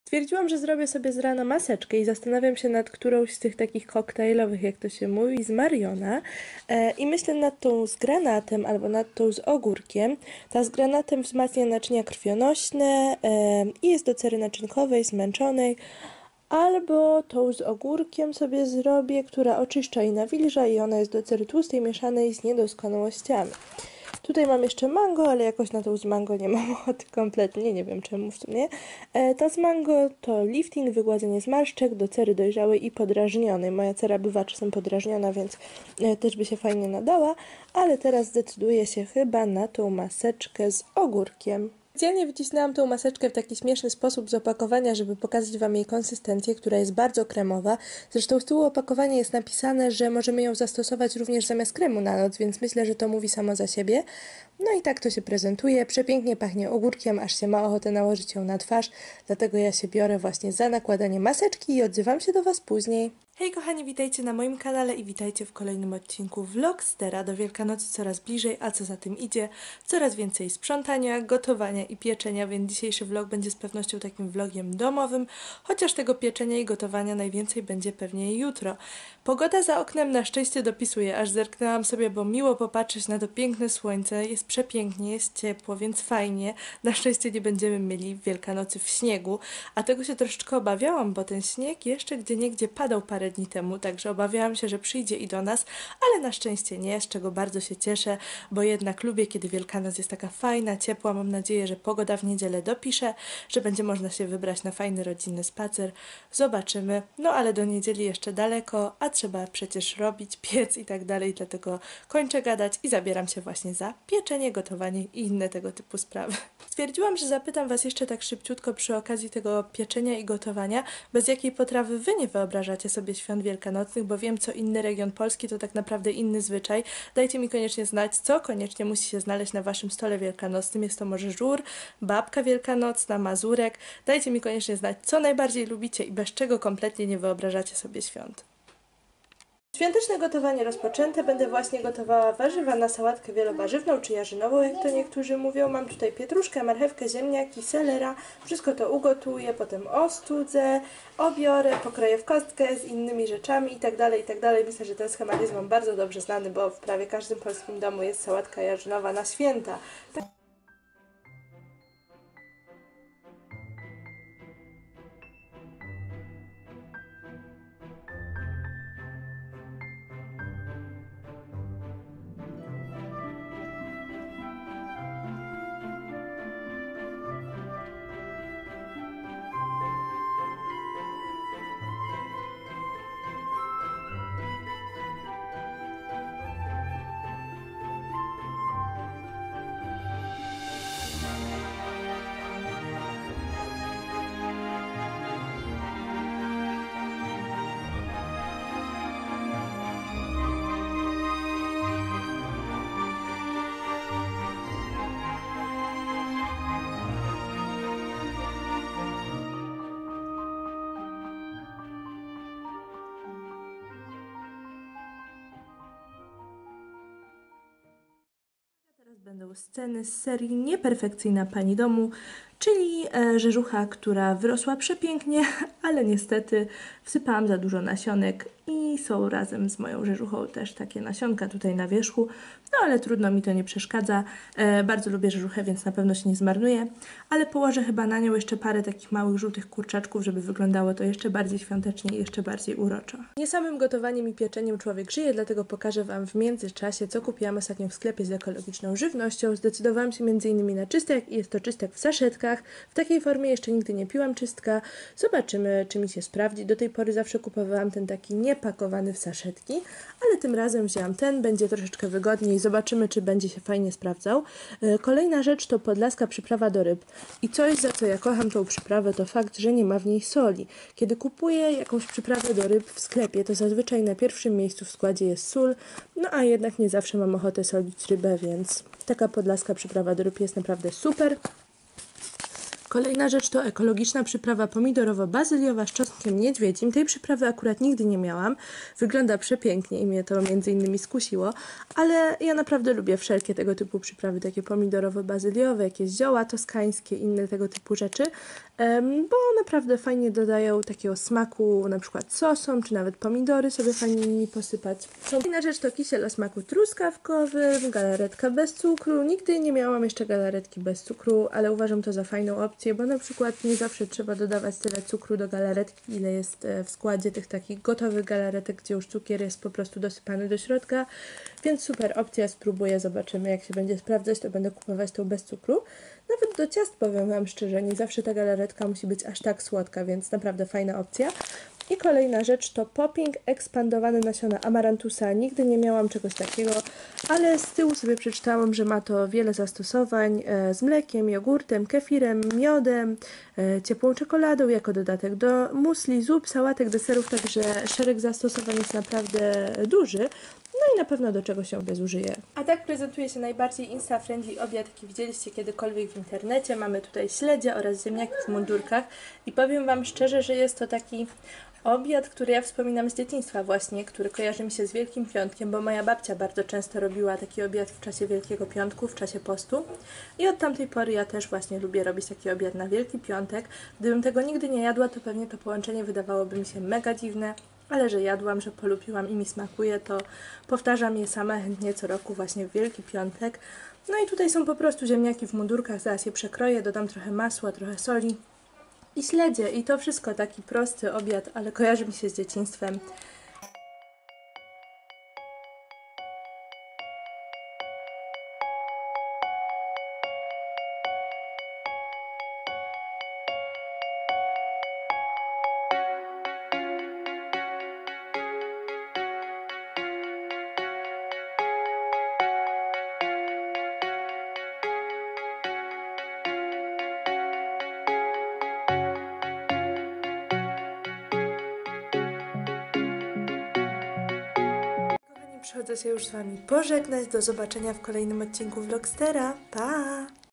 Stwierdziłam, że zrobię sobie z rana maseczkę i zastanawiam się nad którąś z tych takich koktajlowych, jak to się mówi, z Mariona. I myślę nad tą z granatem albo nad tą z ogórkiem. Ta z granatem wzmacnia naczynia krwionośne i jest do cery naczynkowej, zmęczonej. Albo tą z ogórkiem sobie zrobię, która oczyszcza i nawilża i ona jest do cery tłustej mieszanej z niedoskonałościami. Tutaj mam jeszcze mango, ale jakoś na tą z mango nie mam ochoty kompletnie, nie wiem czemu w sumie. Ta z mango to lifting, wygładzenie zmarszczek do cery dojrzałej i podrażnionej. Moja cera bywa czasem podrażniona, więc też by się fajnie nadała, ale teraz zdecyduję się chyba na tą maseczkę z ogórkiem. Specjalnie wycisnęłam tą maseczkę w taki śmieszny sposób z opakowania, żeby pokazać Wam jej konsystencję, która jest bardzo kremowa. Zresztą z tyłu opakowania jest napisane, że możemy ją zastosować również zamiast kremu na noc, więc myślę, że to mówi samo za siebie. No i tak to się prezentuje. Przepięknie pachnie ogórkiem, aż się ma ochotę nałożyć ją na twarz. Dlatego ja się biorę właśnie za nakładanie maseczki i odzywam się do Was później. Hej kochani, witajcie na moim kanale i witajcie w kolejnym odcinku Vlogstera. Do Wielkanocy coraz bliżej, a co za tym idzie, coraz więcej sprzątania, gotowania i pieczenia, więc dzisiejszy vlog będzie z pewnością takim vlogiem domowym, chociaż tego pieczenia i gotowania najwięcej będzie pewnie jutro. Pogoda za oknem na szczęście dopisuje, aż zerknęłam sobie, bo miło popatrzeć na to piękne słońce, jest przepięknie, jest ciepło, więc fajnie. Na szczęście nie będziemy mieli Wielkanocy w śniegu, a tego się troszeczkę obawiałam, bo ten śnieg jeszcze gdzieniegdzie padał parę dni temu, także obawiałam się, że przyjdzie i do nas, ale na szczęście nie, z czego bardzo się cieszę, bo jednak lubię, kiedy Wielkanoc jest taka fajna, ciepła. Mam nadzieję, że pogoda w niedzielę dopisze, że będzie można się wybrać na fajny rodzinny spacer. Zobaczymy. No ale do niedzieli jeszcze daleko, a trzeba przecież robić, piec i tak dalej, dlatego kończę gadać i zabieram się właśnie za pieczenie, gotowanie i inne tego typu sprawy. Stwierdziłam, że zapytam Was jeszcze tak szybciutko przy okazji tego pieczenia i gotowania, bez jakiej potrawy Wy nie wyobrażacie sobie świąt wielkanocnych, bo wiem, co inny region Polski to tak naprawdę inny zwyczaj. Dajcie mi koniecznie znać, co koniecznie musi się znaleźć na Waszym stole wielkanocnym. Jest to może żur, babka wielkanocna, mazurek. Dajcie mi koniecznie znać, co najbardziej lubicie i bez czego kompletnie nie wyobrażacie sobie świąt. Świąteczne gotowanie rozpoczęte. Będę właśnie gotowała warzywa na sałatkę wielowarzywną, czy jarzynową, jak to niektórzy mówią. Mam tutaj pietruszkę, marchewkę, ziemniaki, selera. Wszystko to ugotuję, potem ostudzę, obiorę, pokroję w kostkę z innymi rzeczami i tak dalej, i tak dalej. Myślę, że ten schemat jest Wam bardzo dobrze znany, bo w prawie każdym polskim domu jest sałatka jarzynowa na święta. Teraz będą sceny z serii Nieperfekcyjna Pani Domu, czyli rzeżucha, która wyrosła przepięknie, ale niestety wsypałam za dużo nasionek i są razem z moją rzeżuchą też takie nasionka tutaj na wierzchu, no ale trudno, mi to nie przeszkadza. Bardzo lubię rzeżuchę, więc na pewno się nie zmarnuje, ale położę chyba na nią jeszcze parę takich małych żółtych kurczaczków, żeby wyglądało to jeszcze bardziej świątecznie i jeszcze bardziej uroczo. Nie samym gotowaniem i pieczeniem człowiek żyje, dlatego pokażę Wam w międzyczasie, co kupiłam ostatnio w sklepie z ekologiczną żywnością. Zdecydowałam się m.in. na czystek i jest to czystek w saszetkach. W takiej formie jeszcze nigdy nie piłam czystka. Zobaczymy, czy mi się sprawdzi. Do tej pory zawsze kupowałam ten taki niepakowany w saszetki, ale tym razem wzięłam ten, będzie troszeczkę wygodniej. Zobaczymy, czy będzie się fajnie sprawdzał. Kolejna rzecz to podlaska przyprawa do ryb. I coś, za co ja kocham tą przyprawę, to fakt, że nie ma w niej soli. Kiedy kupuję jakąś przyprawę do ryb w sklepie, to zazwyczaj na pierwszym miejscu w składzie jest sól, no a jednak nie zawsze mam ochotę solić rybę, więc taka podlaska przyprawa do ryb jest naprawdę super. Kolejna rzecz to ekologiczna przyprawa pomidorowo-bazyliowa z czosnkiem niedźwiedzim. Tej przyprawy akurat nigdy nie miałam. Wygląda przepięknie i mnie to między innymi skusiło, ale ja naprawdę lubię wszelkie tego typu przyprawy, takie pomidorowo-bazyliowe, jakieś zioła toskańskie, inne tego typu rzeczy, bo naprawdę fajnie dodają takiego smaku, na przykład sosom, czy nawet pomidory sobie fajnie nimi posypać. Kolejna rzecz to kisiel o smaku truskawkowym, galaretka bez cukru. Nigdy nie miałam jeszcze galaretki bez cukru, ale uważam to za fajną opcję, bo na przykład nie zawsze trzeba dodawać tyle cukru do galaretki, ile jest w składzie tych takich gotowych galaretek, gdzie już cukier jest po prostu dosypany do środka, więc super opcja, spróbuję, zobaczymy jak się będzie sprawdzać, to będę kupować tą bez cukru. Nawet do ciast, powiem Wam szczerze, nie zawsze ta galaretka musi być aż tak słodka, więc naprawdę fajna opcja. I kolejna rzecz to popping, ekspandowane nasiona amarantusa. Nigdy nie miałam czegoś takiego, ale z tyłu sobie przeczytałam, że ma to wiele zastosowań z mlekiem, jogurtem, kefirem, miodem, ciepłą czekoladą jako dodatek do musli, zup, sałatek, deserów, także szereg zastosowań jest naprawdę duży. No i na pewno do czego się zużyje. A tak prezentuje się najbardziej insta-friendly obiad, jaki widzieliście kiedykolwiek w internecie. Mamy tutaj śledzie oraz ziemniaki w mundurkach i powiem Wam szczerze, że jest to taki obiad, który ja wspominam z dzieciństwa właśnie, który kojarzy mi się z Wielkim Piątkiem, bo moja babcia bardzo często robiła taki obiad w czasie Wielkiego Piątku, w czasie postu i od tamtej pory ja też właśnie lubię robić taki obiad na Wielki Piątek. Gdybym tego nigdy nie jadła, to pewnie to połączenie wydawałoby mi się mega dziwne, ale że jadłam, że polubiłam i mi smakuje, to powtarzam je sama chętnie co roku właśnie w Wielki Piątek. No i tutaj są po prostu ziemniaki w mundurkach, zaraz je przekroję, dodam trochę masła, trochę soli i śledzie i to wszystko, taki prosty obiad, ale kojarzy mi się z dzieciństwem. Przychodzę się już z Wami pożegnać. Do zobaczenia w kolejnym odcinku Vlogstera. Pa!